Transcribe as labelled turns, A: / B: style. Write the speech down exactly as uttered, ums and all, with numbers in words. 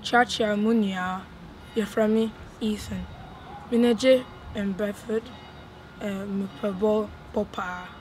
A: Chacha Munia, Yeframi Ethan, Minaje and Bedford, Mupabo Popa.